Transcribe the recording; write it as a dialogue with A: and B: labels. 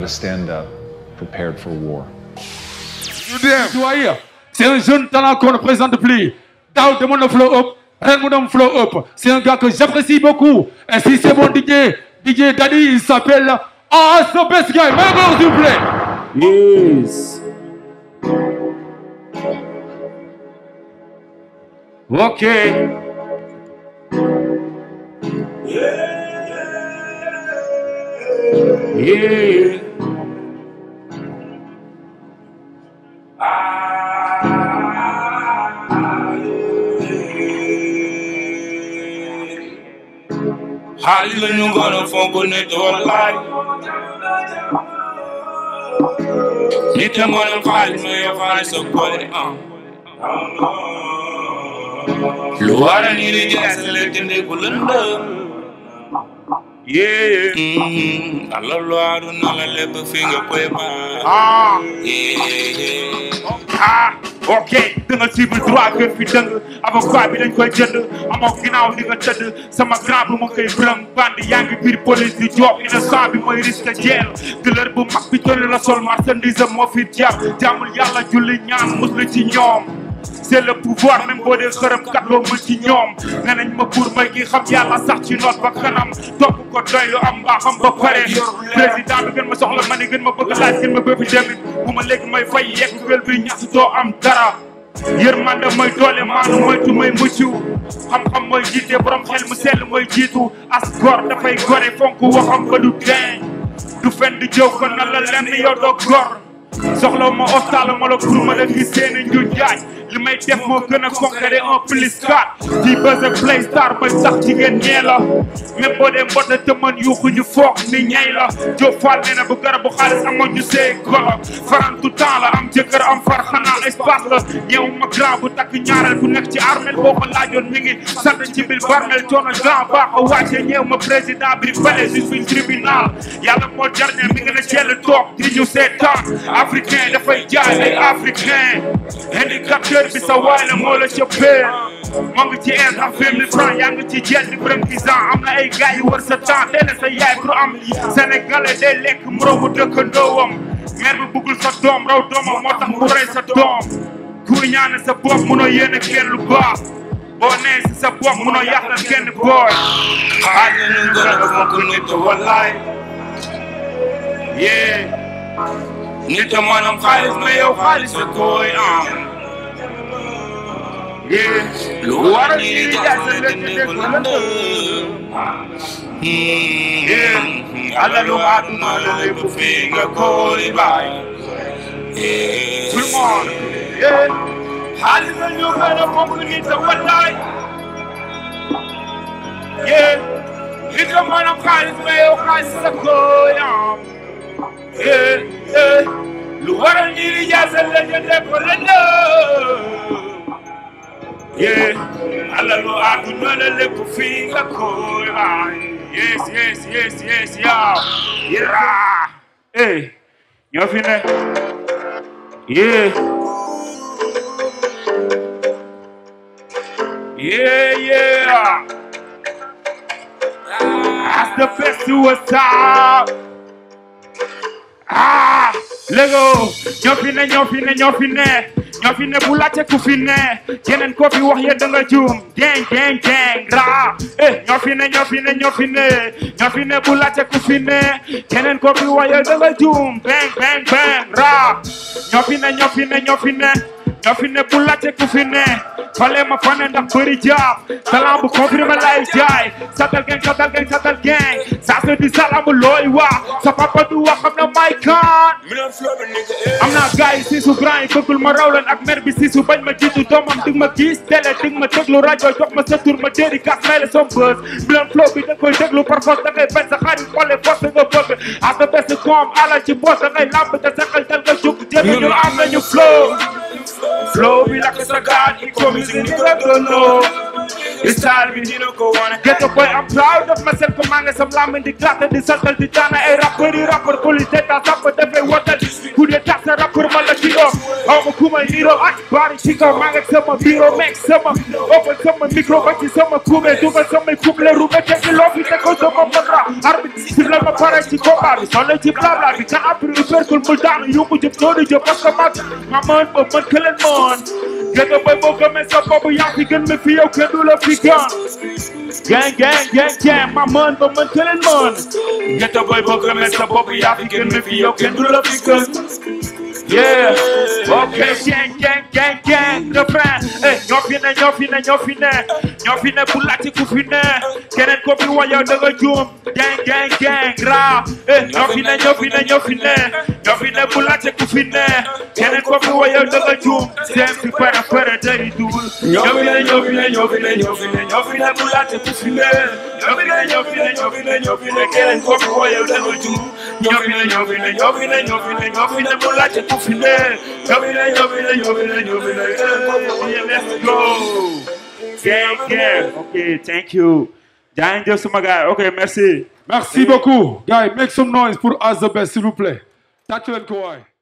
A: stand up, prepared for war.
B: C'est un jeune talent qu'on ne présente plus. Daaw demoon na flow up, ren mu dem flow up. C'est un gars que j'apprécie beaucoup. Et si c'est mon DJ Daddy, il s'appelle the best guy. Maintenant, s'il vous plaît.
C: Yes.
B: Ok.
C: Yeah. Xaalis la ñu gën a fonk nit wallaay nit a mën a xaalis ma yow xaalis sa koy lu war a nii di jaay sa lekk ndee ku lëndëm yeah ala lu aduna la lépp fi nga koy
B: ok danga cible droit gën fi dëng avocat bi dañ koy jënd amoo ginnaaw di nga tëdd sama grand bu ma koy bërëm bandi yaa ngi biir police di job innocent bi mooy risque jeel dealer bu mag bi tolli la sol marchandise moo fi jàpp jaamul yàlla julli ñaan muslu ci ñoom c'est le pouvoir même boo dee xërëm kat loo mën ci ñoom nee nañ ma pour may gi xam yàlla sax ci noot ba kanam topp ko doy lu am mbaaxam ba pare président bi gën ma soxla ma ni gën ma bëgg laaj gën ma bëgg demit bu ma léegi may fay yegg fel bi ñax doo am dara yërmande mooy doole maanu moytu may mucc xam-xam mooy jiite borom xel mu sell mooy jiitu as gor dafay gore fonk waxam ba du deñ du fen di jëw ko na la lenn yow doo gor soxla ma ostal ma la pour ma la gis seeni nju jaaj li may def moo gën a concret un plus 4 di buzz ak play star mooy sax jigéen ñee la même boo dee mbota te man yuuxu ñu foog ni ñay la Diop Fall nee na bu garabu xaalis amoon ñu see golo faran tout temps la am jëkkër am far xanaa espace la ñëw ma grand bu takk ñaareel ku nekk ci armel boo ko laajoon mi ngi sant ci bil barmel coono grand baax a wàcce ñëw ma président bi palais je suis tribunal yàlla moo jarne mi ngi na ceel toog di ñu seetaan africain dafay jaay ay africain indicateur bi sa waay la moo la cëppee moo ngi ci air ak 20 000 francs yaa ngi ci jël di bërëm am na ay gars yu wër sa temps teel sa yaay pour am sénégalais day lekk moromu dëkkandoowam mère bi bëggul sa doom raw doomam moo tax mu rey sa doom ku ñaane sa bopp munoo yéene kenn lu baax boo nee si sa bopp munoo yàqal kenn booy xaaj na ñu gën a fonk nit wallaay yee nit a maanaam xaalis ma yow xaalis sa koy am lu war a nii di jaay sa lekk nekk lëndëm alalu àdduna la lépp fii nga koy bàyyi tout le monde xaalis la ñu gën a fonk nit a wallaay nit a maanaam xaalis ma yow xaalis sa koy am lu war a nii di jaay sa lekk nekk lëndëm alalu àdduna la lépp fii nga koy bàyyi yes yow ñoo fi ne as the best to us out Lego ñoo fi ne bu laajte ku fi ne yeneen ko fi wax ya da nga juum gang ra ñoo fi ne bu laajte ku fi ne yeneen ko fi wax ya da nga juum bang ra ñoo fi ne bu laajte ku fi ne fale ma fane ndax bëri jaab talent bu confirmé lay jaay satal gang ça se dit salamu looy wax sa papa du wax xam na may kan am naa gars yi si su grand yi bëggul ma raw leen ak mer bi si su bañ ma jiitu doomam dig ma gis télé dig ma déglu rajo jox ma sa tur ma dédicace may la som buzz bilan flow bi da koy déglu par force da ngay bañ sa xarit xoole force nga bëgg à sa best koom alal ci boos da ngay lamb te sa xel tel nga jóg jéem ñu am nañu flow bi lakk sa gaat i ko music ni nga gënoo style bi dina ko wane ghetto boy I'm proud of myself ko maa ngi sam lamb di gratte di saltal di daana ay rappeur qualité ta sàpp dafay wotal ku dee tax sa rappeur ma la ci doom xaw ma ku may niroo ak bari ci kaw maa ngi sama bureau meeg sama open sama micro ba ci sama kuube dugal samay couple roube tekki loo fi te ko sama mënra arbitre la ma pare ci combat bi sonn ci blabla bi ka après perkul mu daanu yu ko jëm doodi jëm parce que ma mën ba mën ke leen mën gën nga bay boo gëmee sa bopp yaa fi gën ma fi yow kenn du la fi gën gang ma mën ba mën ke leen mën gën nga bay boo gëmee sa bopp yaa fi gën ma fi yow kenn du la fi gën yeah okay gang refrain ñoo fi ne bu laati ku fi ne keneen ko fi wayo da nga juum gang rap ñoo fi ne bu laati ku fi ne keneen ko fi wayo da nga juum seen fi para day dul ñoo fi ne bu laati ku fi ne ñoo fi ne keneen ko fi wayo da nga juum ñoo fi ne bu laati ku fi ne let's go gang okay thank you jaajëf sama gars okay merci
D: beaucoup gars make some noise pour As The Best s'il vous plaît tàccu leen ko waay